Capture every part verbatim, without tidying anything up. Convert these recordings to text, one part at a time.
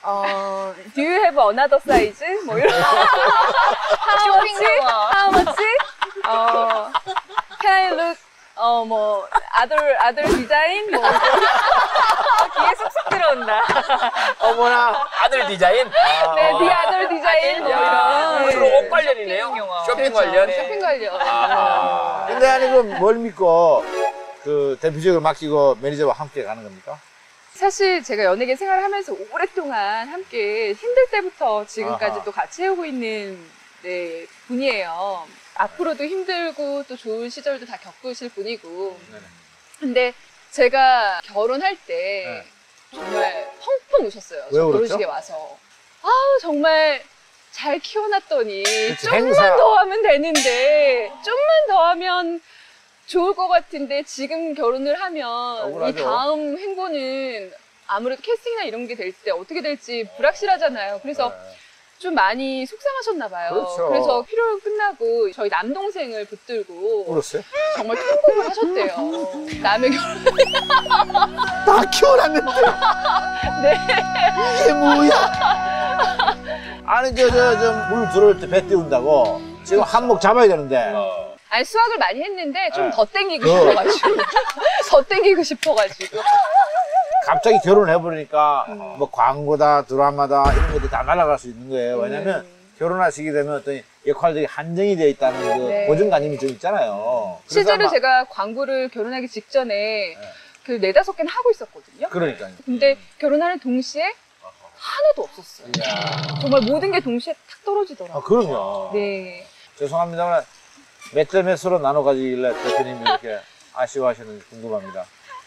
어, do you have another size? 뭐 이런. How much? How much? 어, can I look? 어, 뭐, other, other design? 뭐. 귀에 쏙쏙 들어온다. 어머나, 아들 디자인? 아. 네, the other design? 뭐 이런. 주로 옷 관련이네요? 쇼핑 관련? 네, 쇼핑 관련. 아. 근데 아니, 그 뭘 믿고 그 대표직을 맡기고 매니저와 함께 가는 겁니까? 사실 제가 연예계 생활을 하면서 오랫동안 함께 힘들 때부터 지금까지도 아하. 같이 해오고 있는 네, 분이에요. 앞으로도 힘들고 또 좋은 시절도 다 겪으실 분이고. 네네. 근데 제가 결혼할 때 네. 정말 펑펑 우셨어요. 왜 울었죠? 결혼식에 와서. 아우 정말 잘 키워놨더니 그치, 좀만 행사. 더 하면 되는데 좀만 더 하면 좋을 것 같은데 지금 결혼을 하면 억울하죠. 이 다음 행보는 아무래도 캐스팅이나 이런 게 될 때 어떻게 될지 불확실하잖아요. 그래서 네. 좀 많이 속상하셨나 봐요. 그렇죠. 그래서 피로를 끝나고 저희 남동생을 붙들고 울었어요? 정말 통곡을 하셨대요. 남의 결혼. 다 키워놨는데 네. 이게 뭐야? 아니 저 저 저 물 들어올 때 배 띄운다고 지금 한몫 잡아야 되는데 아니 수학을 많이 했는데 좀 네. 더 땡기고 그- 싶어가지고 더 땡기고 싶어가지고 갑자기 결혼을 해버리니까 음. 뭐 광고다 드라마다 이런 것들이 다 날아갈 수 있는 거예요. 왜냐면 음. 결혼하시게 되면 어떤 역할들이 한정이 되어 있다는 그 네. 고정관념이 좀 있잖아요. 그래서 실제로 아마- 제가 광고를 결혼하기 직전에 그 네다섯 개는 하고 있었거든요. 그러니까요. 근데 결혼하는 동시에 하나도 없었어요. 정말 모든 게 동시에 탁 떨어지더라고요. 아, 그럼요. 네. 죄송합니다만 몇 대 몇으로 나눠 가지길래 대표님이 이렇게 아쉬워하시는지 궁금합니다.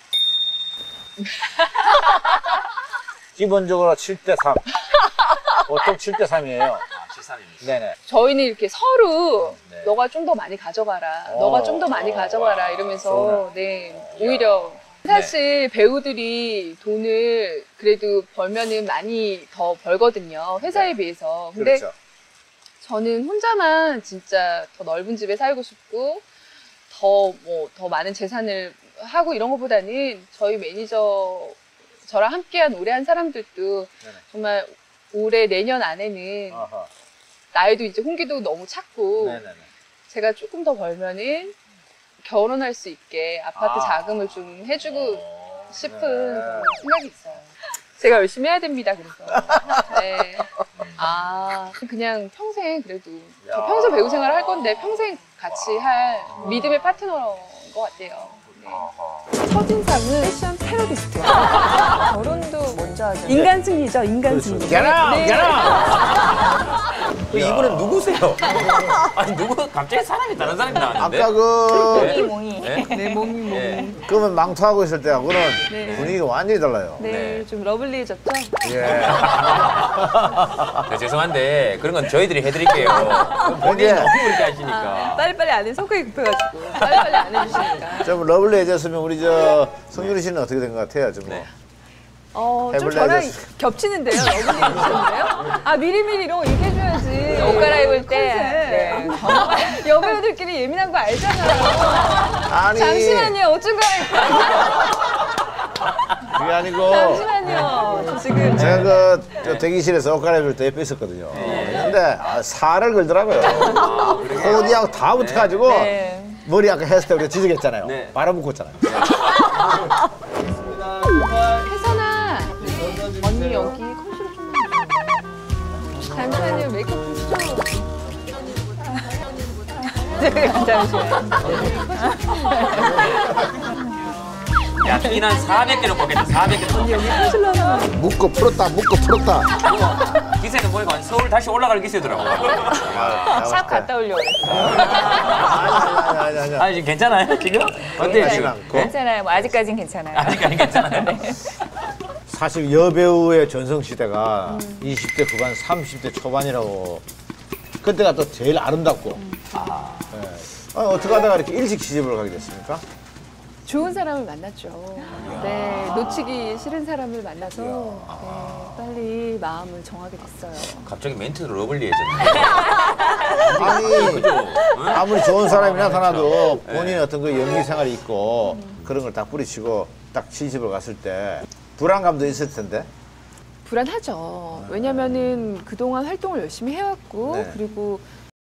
기본적으로 칠 대 삼. 보통 칠 대 삼이에요. 아, 칠삼입니다. 네네. 저희는 이렇게 서로 네. 너가 좀 더 많이 가져가라. 어. 너가 좀 더 많이 가져가라. 이러면서 네 오히려 사실 배우들이 돈을 그래도 벌면은 많이 더 벌거든요. 회사에 네. 비해서. 근데 그렇죠. 저는 혼자만 진짜 더 넓은 집에 살고 싶고 더 뭐 더 많은 재산을 하고 이런 것보다는 저희 매니저 저랑 함께한 오래 한 사람들도 네네. 정말 올해 내년 안에는 아하. 나이도 이제 홍기도 너무 찼고 네네네. 제가 조금 더 벌면은 결혼할 수 있게 아파트 아. 자금을 좀 해주고 싶은 네. 그런 생각이 있어요. 제가 열심히 해야 됩니다. 그래서 네. 아 그냥 평생 그래도 저 야. 평생 배우 생활을 할 건데 평생 같이 할 믿음의 파트너인 것 같아요. 네. 첫인상은 패션 테러리스트. 결혼도 먼저 하죠. 인간 승리죠, 인간 승리. get out, get out! 그 이분은 누구세요? 아니, 누구, 갑자기 사람이 다른 사람이 나왔는데? 아까 그 네? 몽이. 네? 네, 몸이 몸이. 네. 그러면 망토하고 있을 때하고는 네. 분위기가 완전히 달라요. 네, 네. 좀 러블리해졌죠? 예. 네, 죄송한데, 그런 건 저희들이 해드릴게요. 본인이 근데- 너무 그렇게 하시니까. 빨리빨리 안 해, 성격이 급해가지고. 빨리빨리 안 해주시니까. 좀 러블리해졌으면 우리 저 성유리 씨는 어떻게 된 것 같아요? 좀 뭐. 네. 어, 좀 해볼래 저랑 해줬어. 겹치는데요? 러블리해지셨는데요? 아, 미리미리 이런 거 얘기해줘야지. 옷 갈아입을 때. 컨셉. 네. 여배우들끼리 예민한 거 알잖아요. 아니 잠시만요, 옷 좀 갈아입고. 그게 아니고 잠시만요. 저 지금. 제가 그 저 대기실에서 옷 갈아입을 때 옆에 있었거든요. 근데 아, 살을 걸더라고요. 코디하고 다 붙어가지고 네. 머리 아까 헤어스타일 우리가 지적했잖아요. 네. 바로 묶었잖아요. 혜선아 언니 여기 컨실러 좀 잠시만요 메이크업 좀 잠시만요. 야, 피난 사백 개로 뽑겠다, 사백 개. 여기 컨실러 하나. 묶어 풀었다 묶어 풀었다. 기세는 보니까 서울 다시 올라갈 기세더라고. 샵 갔다 오려고 그랬어요. 아니 아니 아니 아니. 아니, 지금 괜찮아요, 지금? 어때요, 지금? 않고. 네? 괜찮아요. 뭐 아직까진 괜찮아요. 아직까지 괜찮아요. 사실 여배우의 전성 시대가 이십 대 후반, 삼십 대 초반이라고. 그때가 또 제일 아름답고. 아. 네. 아니, 어떻게 하다가 이렇게 일찍 시집을 가게 됐습니까? 좋은 사람을 만났죠. 네, 놓치기 싫은 사람을 만나서 네, 빨리 마음을 정하게 됐어요. 갑자기 멘트도 러블리해졌네. 아니 아무리 좋은 사람이 나타나도 본인의 어떤 그 연기 생활이 있고 그런 걸 다 뿌리치고 딱 시집을 갔을 때 불안감도 있을 텐데. 불안하죠. 왜냐면은 그동안 활동을 열심히 해왔고 네. 그리고